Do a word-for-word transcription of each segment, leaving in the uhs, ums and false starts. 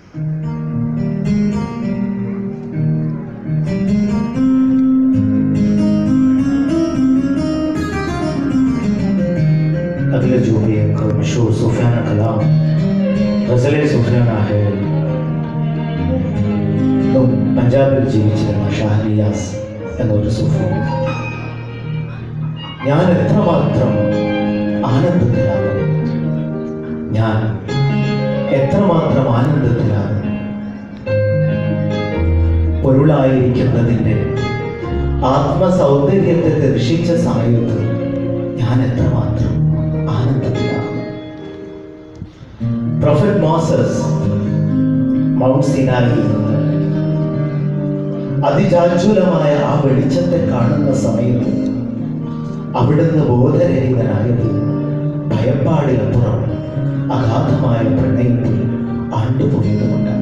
अगले जो भी एक मशहूर सूफियाना कलाम गज़ल सूफियाना है तो पंजाबिൽ ജീവിച്ചിരുന്ന ഷാഹനിയാസ് എന്നൊരു സൂഫി ഞാൻ എത്രമാത്രം ആനന്ദത്തിലാണ് ഞാൻ എത്രമാത്രം ആനന്ദത്തിലാണ് പൊരുളായിരിക്കുന്നതിൻ്റെ ആത്മസൗന്ദര്യത്തെ ദർശിച്ച സമയത്ത് ഞാൻ എത്രമാത്രം ആനന്ദത്തിലാണ്. പ്രൊഫറ്റ് മോസസ് മൗണ്ട് സിനായിയിൽ നിന്ന് അതിജാജ്വലമായ ആ വെളിച്ചത്തെ കാണുന്ന സമയത്ത് അവിടുന്ന് ബോധരഹിതനായത് ഭയപ്പാടിനപ്പുറം അഗാധമായ പ്രണയത്തിൽ ആണ്ടുപോയതുകൊണ്ടായിരുന്നു.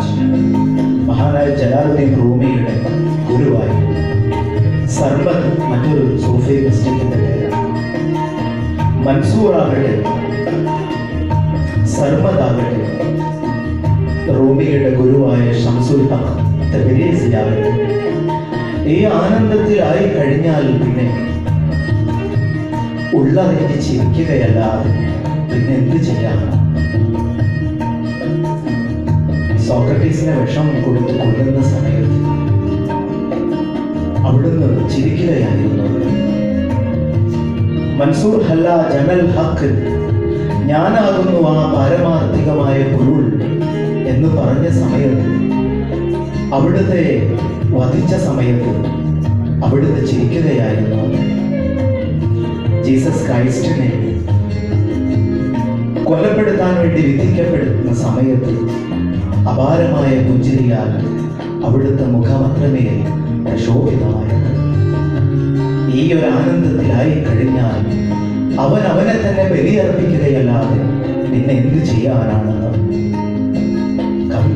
മഹാരാജ് മഹാരാജ് ജലാലുദ്ദീൻ റൂമിയുടെ ഗുരുവായി. സർമദ് മറ്റൊരു സൂഫി മിസ്റ്റിക്കിന്റെ പേരാണ്. മൻസൂർ ആകട്ടെ, സർമദ് ആകട്ടെ, റൂമിയുടെ ഗുരുവായ ഷംസുൽ ഹഖ് തബരീസിയാകട്ടെ, ഈ ആനന്ദത്തിലായി കഴിഞ്ഞാൽ പിന്നെ ഉള്ളറിഞ്ഞ് ചിരിക്കുകയല്ലാതെ പിന്നെ എന്ത് ചെയ്യാനാണ്? സോക്രട്ടീസിനെ വിഷം കൊടുത്ത് കൊല്ലുന്ന സമയത്ത് അവിടുന്ന് ചിരിക്കുകയായിരുന്നു. മൻസൂർ ഹല്ല ജനൽ ഹക്ക്, ഞാനാകുന്നു ആ പാരമാർത്ഥികമായ പൊരുൾ എന്ന് പറഞ്ഞ സമയത്ത്, അവിടുത്തെ വധിച്ച സമയത്ത് അവിടുന്ന് ചിരിക്കുകയായിരുന്നു. ജീസസ് ക്രൈസ്റ്റിനെ കൊലപ്പെടുത്താൻ വേണ്ടി വിധിക്കപ്പെടുന്ന സമയത്ത് അപാരമായ പുഞ്ചിരിയാൽ അവിടുത്തെ മുഖമത്രമേ പ്രശോഭിതമായത്. ഈ ഒരു ആനന്ദത്തിലായി കഴിഞ്ഞാൽ അവൻ അവനെ തന്നെ ബലിയർപ്പിക്കുകയല്ലാതെ നിന്നെ എന്ത് ചെയ്യാനാണ്? കവി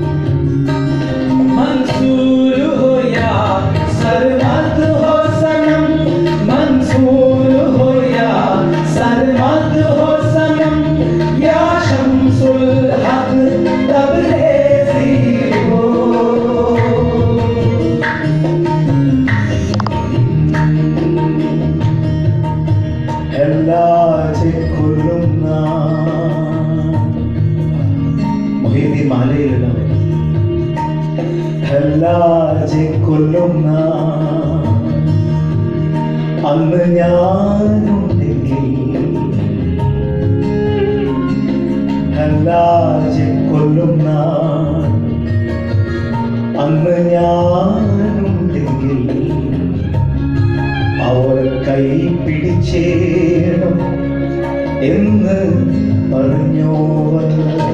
കൊല്ലുന്ന അന്ന് ഞാനുണ്ടെങ്കിൽ, കൊല്ലുന്ന അന്ന് ഞാനുണ്ടെങ്കിൽ അവർ കൈ പിടിച്ചേണം എന്ന് പറഞ്ഞോവർ.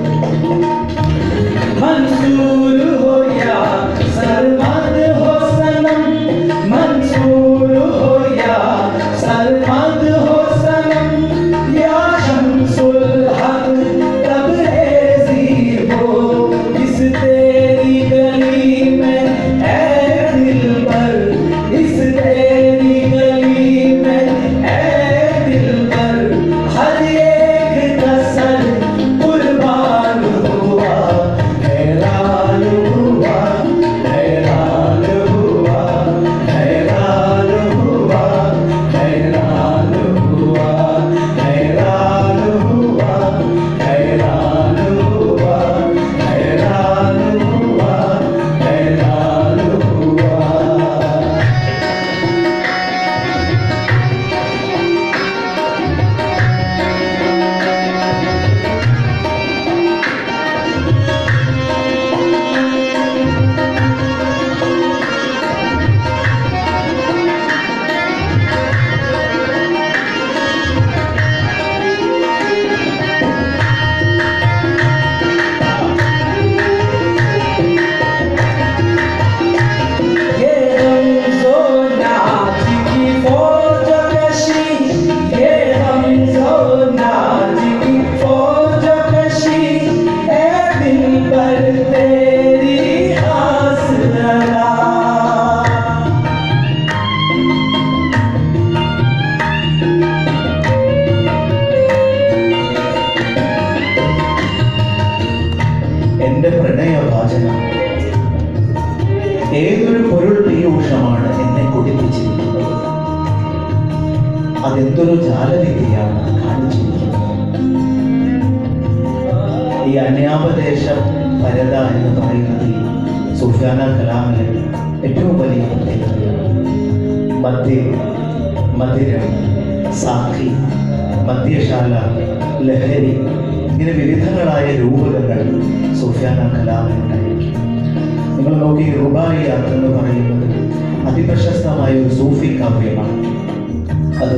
മൻസൂർ ഹോയാ സർമദ് ഹോ സനം, മൻസൂർ ഹോയാ സർമദ് ഹോ സനം, യാ ശംസുൽ ഹഖ് തബ്രീസി ഹോ, इस तेरी गली में ऐ दिलबर, इस तेरी गली में ऐ दिलबर, हर एक का सर कुर्बान हुआ, हैरान हुआ, हैरान हुआ, हैरान हुआ, हैरान हुआ, हैरान हुआ, हैरान हुआ, हैरान हुआ, हैरान हुआ. ये रमज़ो नाज की फौज कशी, ये रमज़ो नाज की फौज कशी, ऐ दिलबर तेरी आस लगा. എന്റെ പ്രണയവാചനം ഏതൊരു പൊരുൾ പീയൂഷമാണ് എന്നെ കുടിപ്പിച്ചിരിക്കുന്നത്, അതെന്തൊരു ജാലവിദ്യയാണ് കാണിച്ചിരിക്കുന്നത്. ഈ അന്യാപദേശ പരത എന്ന് പറയുന്നത് ഈ സുഫിയാന കലാമിലെ ഏറ്റവും വലിയ പ്രത്യേകതയാണ്. മദ്യം, മധുരം, സാഖി, മദ്യശാല, ലഹരി, ഇങ്ങനെ വിവിധങ്ങളായ രൂപകങ്ങൾ സുഫിയാന കലാമിലുണ്ടായിരിക്കും. നിങ്ങൾ നോക്കി, റുബായിയാത്ത് എന്ന് പറയുന്നത് അതിപ്രശസ്തമായ ഒരു സൂഫി കാവ്യമാണ്. അത്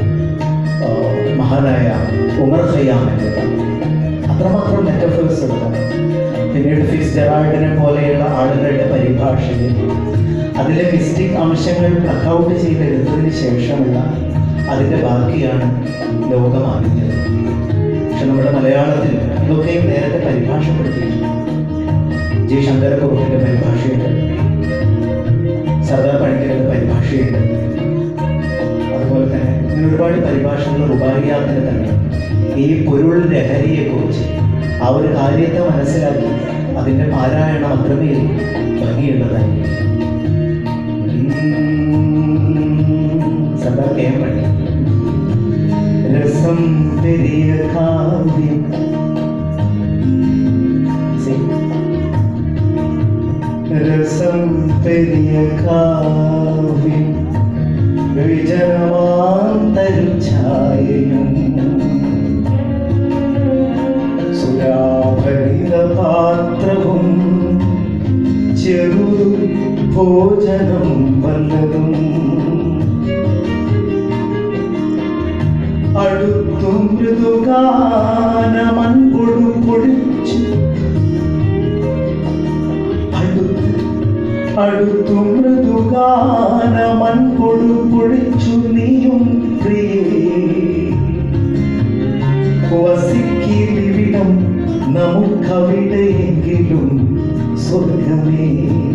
മഹാനായ ഉമർ ഖയ്യാമിൻ്റെ അത്രമാത്രം മെറ്റഫേഴ്സ് എടുക്കണം. പിന്നീട് ഫിക്സ് ജെറാൾഡിനെ പോലെയുള്ള ആളുകളുടെ പരിഭാഷയിൽ അതിലെ മിസ്റ്റിക് അംശങ്ങൾ ബ്ലക്കൗട്ട് ചെയ്തെടുത്തതിന് ശേഷമുള്ള അതിൻ്റെ ബാക്കിയാണ് ലോകം അറിഞ്ഞത്. പക്ഷെ നമ്മുടെ മലയാളത്തിൽ ഇതൊക്കെയും നേരത്തെ പരിഭാഷപ്പെടുത്തിയിട്ടുണ്ട്. ജി ശങ്കരക്കുറുപ്പിൻ്റെ പരിഭാഷയുണ്ട്, സർദാർ പണിക്കരുടെ പരിഭാഷയുണ്ട്. അതുപോലെ തന്നെ ഇങ്ങനെ ഒരുപാട് പരിഭാഷകൾ റുബായിയാത്തിന് തന്നെ ഈ പൊരുൾ ലഹരിയെക്കുറിച്ച് ആ ഒരു കാര്യത്തെ മനസ്സിലാക്കി അതിൻ്റെ പാരായണം അത്രമേൽ ഭംഗിയുള്ളതായി. സർദാർ കെ എം പണി രസം പെരിയ കാവ്യം രസം പെരിയ കാവ്യം വിജനമാന്തരുഛായയും സുരാഭരിത പാത്രവും ചെറു ഭോജനം വല്ലതും അടുത്തു മൃദുഗാനമൻപൊടു പൊഴിച്ചു അടുത്തു മൃദുഗാനമൻപൊടു പൊഴിച്ചു നീയും പ്രിയേ വസിക്കിലിവിടം നമുക്കവിടെയെങ്കിലും സ്വർഗമേ.